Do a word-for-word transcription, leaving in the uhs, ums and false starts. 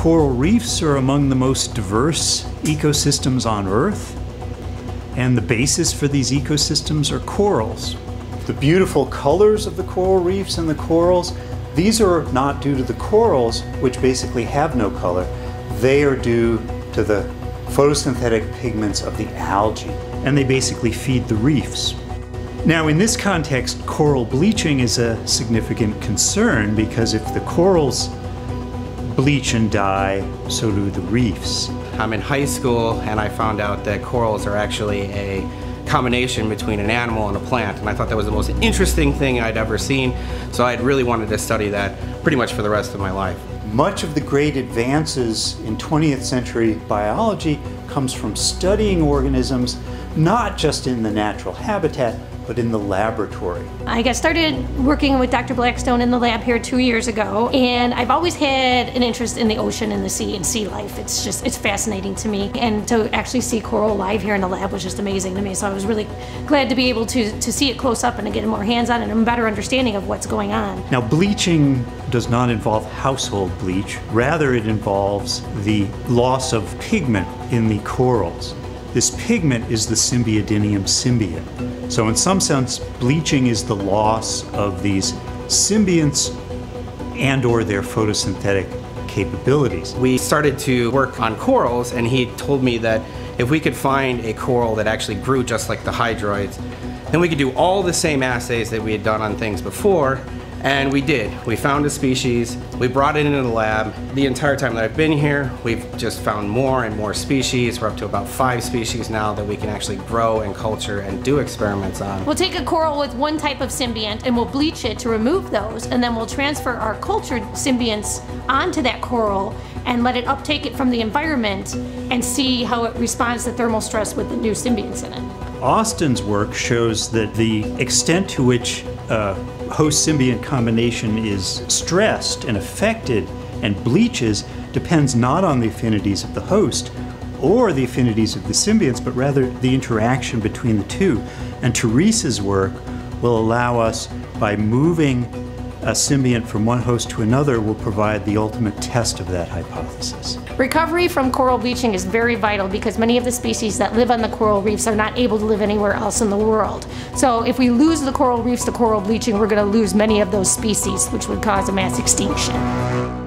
Coral reefs are among the most diverse ecosystems on Earth, and the basis for these ecosystems are corals. The beautiful colors of the coral reefs and the corals, these are not due to the corals, which basically have no color. They are due to the photosynthetic pigments of the algae, and they basically feed the reefs. Now, in this context, coral bleaching is a significant concern because if the corals bleach and die, so do the reefs. I'm in high school and I found out that corals are actually a combination between an animal and a plant, and I thought that was the most interesting thing I'd ever seen, so I really wanted to study that pretty much for the rest of my life. Much of the great advances in twentieth century biology comes from studying organisms not just in the natural habitat, but in the laboratory. I got started working with Doctor Blackstone in the lab here two years ago, and I've always had an interest in the ocean and the sea and sea life. It's just, it's fascinating to me. And to actually see coral live here in the lab was just amazing to me. So I was really glad to be able to, to see it close up and to get a more hands-on and a better understanding of what's going on. Now, bleaching does not involve household bleach. Rather, it involves the loss of pigment in the corals. This pigment is the Symbiodinium symbiont. So in some sense, bleaching is the loss of these symbionts and or their photosynthetic capabilities. We started to work on corals, and he told me that if we could find a coral that actually grew just like the hydroids, then we could do all the same assays that we had done on things before. And we did. We found a species, we brought it into the lab. The entire time that I've been here, we've just found more and more species. We're up to about five species now that we can actually grow and culture and do experiments on. We'll take a coral with one type of symbiont and we'll bleach it to remove those, and then we'll transfer our cultured symbionts onto that coral and let it uptake it from the environment and see how it responds to thermal stress with the new symbionts in it. Austin's work shows that the extent to which uh, host-symbiont combination is stressed and affected and bleaches depends not on the affinities of the host or the affinities of the symbionts, but rather the interaction between the two. And Teresa's work will allow us, by moving a symbiont from one host to another, will provide the ultimate test of that hypothesis. Recovery from coral bleaching is very vital because many of the species that live on the coral reefs are not able to live anywhere else in the world. So if we lose the coral reefs to coral bleaching, we're going to lose many of those species, which would cause a mass extinction.